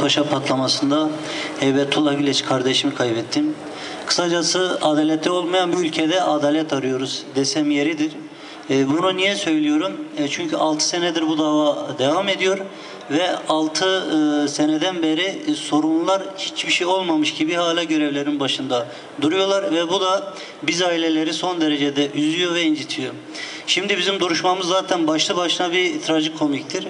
Paşa patlamasında Heybetullah Güleç kardeşimi kaybettim. Kısacası adaleti olmayan bir ülkede adalet arıyoruz desem yeridir. Bunu niye söylüyorum? Çünkü 6 senedir bu dava devam ediyor ve 6 seneden beri sorumlular hiçbir şey olmamış gibi hala görevlerin başında duruyorlar ve bu da biz aileleri son derecede üzüyor ve incitiyor. Şimdi bizim duruşmamız zaten başlı başına bir trajikomiktir.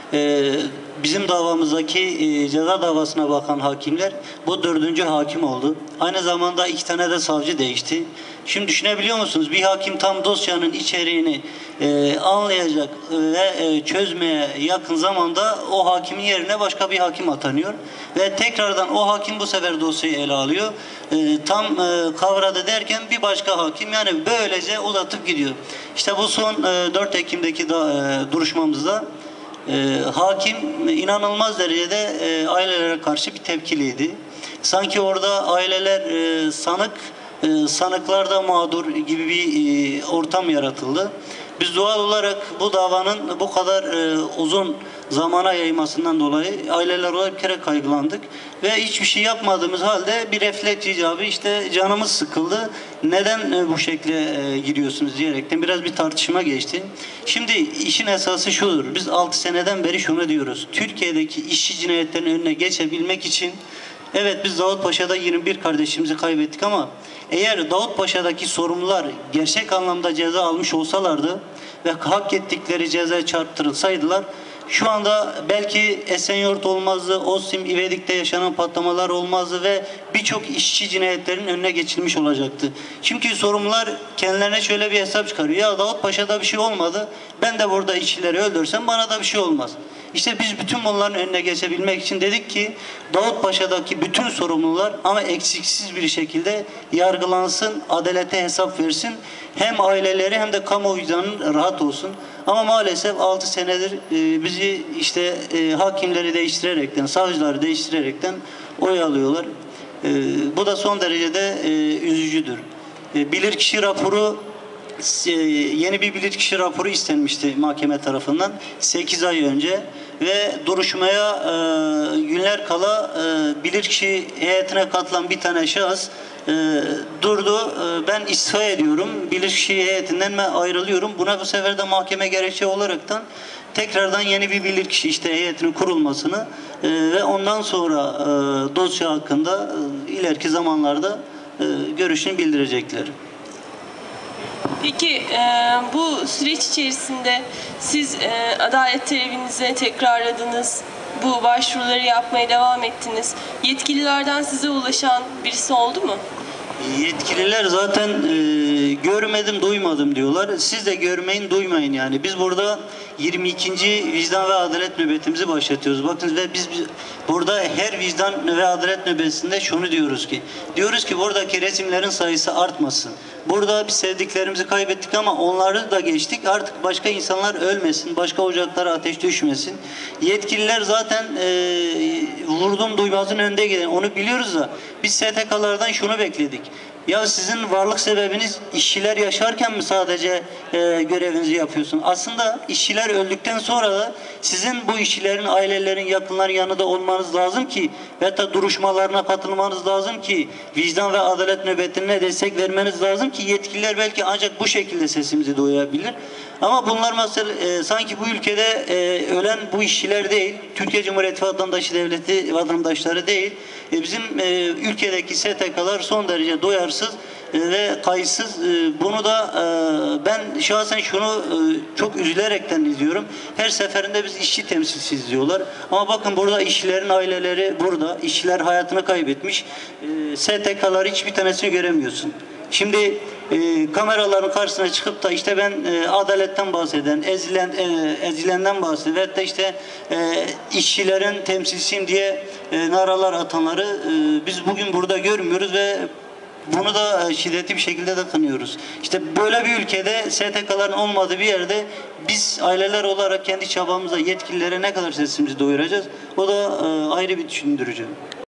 Bizim davamızdaki ceza davasına bakan hakimler bu 4. hakim oldu. Aynı zamanda 2 tane de savcı değişti. Şimdi düşünebiliyor musunuz? Bir hakim tam dosyanın içeriğini anlayacak ve çözmeye yakın zamanda o hakimin yerine başka bir hakim atanıyor. Ve tekrardan o hakim bu sefer dosyayı ele alıyor. Tam kavradı derken bir başka hakim, yani böylece uzatıp gidiyor. İşte bu son 4 Ekim'deki duruşmamızda hakim inanılmaz derecede ailelere karşı bir tepkiliydi. Sanki orada aileler sanıklar da mağdur gibi bir ortam yaratıldı. Biz doğal olarak bu davanın bu kadar uzun zamana yaymasından dolayı aileler olarak bir kere kaygılandık ve hiçbir şey yapmadığımız halde bir refleks icabı işte canımız sıkıldı. Neden bu şekle giriyorsunuz diyerekten biraz bir tartışma geçti. Şimdi işin esası şudur. Biz 6 seneden beri şunu diyoruz. Türkiye'deki işçi cinayetlerinin önüne geçebilmek için, evet, biz Davutpaşa'da 21 kardeşimizi kaybettik ama eğer Davutpaşa'daki sorumlular gerçek anlamda ceza almış olsalardı ve hak ettikleri cezaya çarptırılsaydılar, şu anda belki Esenyurt olmazdı, Ostim, İvedik'te yaşanan patlamalar olmazdı ve birçok işçi cinayetlerinin önüne geçilmiş olacaktı. Çünkü sorumlular kendilerine şöyle bir hesap çıkarıyor. Ya Davutpaşa'da bir şey olmadı, ben de burada işçileri öldürsem bana da bir şey olmaz. İşte biz bütün bunların önüne geçebilmek için dedik ki Davutpaşa'daki bütün sorumlular ama eksiksiz bir şekilde yargılansın, adalete hesap versin. Hem aileleri hem de kamu vicdanı rahat olsun. Ama maalesef 6 senedir bizi işte hakimleri değiştirerekten, savcıları değiştirerekten oyalıyorlar. Bu da son derecede üzücüdür. Bilirkişi raporu, yeni bir bilirkişi raporu istenmişti mahkeme tarafından 8 ay önce ve duruşmaya günler kala bilirkişi heyetine katılan bir tane şahıs durdu. Ben istifa ediyorum, bilirkişi heyetinden ben ayrılıyorum. Buna bu sefer de mahkeme gerekçe olaraktan tekrardan yeni bir bilirkişi işte heyetinin kurulmasını ve ondan sonra dosya hakkında ileriki zamanlarda görüşünü bildirecekler. Peki bu süreç içerisinde siz adalet talebinizi tekrarladınız, bu başvuruları yapmaya devam ettiniz. Yetkililerden size ulaşan birisi oldu mu? Yetkililer zaten görmedim, duymadım diyorlar. Siz de görmeyin, duymayın yani. Biz burada 22. vicdan ve adalet nöbetimizi başlatıyoruz. Bakın ve biz burada her vicdan ve adalet nöbetinde şunu diyoruz ki buradaki resimlerin sayısı artmasın. Burada biz sevdiklerimizi kaybettik ama onları da geçtik. Artık başka insanlar ölmesin, başka ocaklara ateş düşmesin. Yetkililer zaten vurdum duymazın önde gelen, onu biliyoruz da biz STK'lardan şunu bekledik. Ya sizin varlık sebebiniz işçiler yaşarken mi sadece görevinizi yapıyorsun? Aslında işçiler öldükten sonra da sizin bu işçilerin, ailelerin, yakınların yanında olmanız lazım ki ve da duruşmalarına katılmanız lazım ki vicdan ve adalet nöbetine destek vermeniz lazım ki yetkililer belki ancak bu şekilde sesimizi duyabilir. Ama bunlar mesela sanki bu ülkede ölen bu işçiler değil, Türkiye Cumhuriyeti vatandaşı devleti vatandaşları değil. Bizim ülkedeki STK'lar son derece duyarsız ve kayıtsız. Bunu da ben şahsen şunu çok üzülerekten izliyorum. Her seferinde biz işçi temsilcisiyiz diyorlar. Ama bakın burada işçilerin aileleri burada. İşçiler hayatını kaybetmiş. STK'lar hiçbir tanesini göremiyorsun. Şimdi kameraların karşısına çıkıp da işte ben adaletten bahseden, ezilenden bahseden ve de işte işçilerin temsilcisiyim diye naralar atanları biz bugün burada görmüyoruz ve bunu da şiddetli bir şekilde de kınıyoruz. İşte böyle bir ülkede STK'ların olmadığı bir yerde biz aileler olarak kendi çabamızla yetkililere ne kadar sesimizi duyuracağız? O da ayrı bir düşündürücü.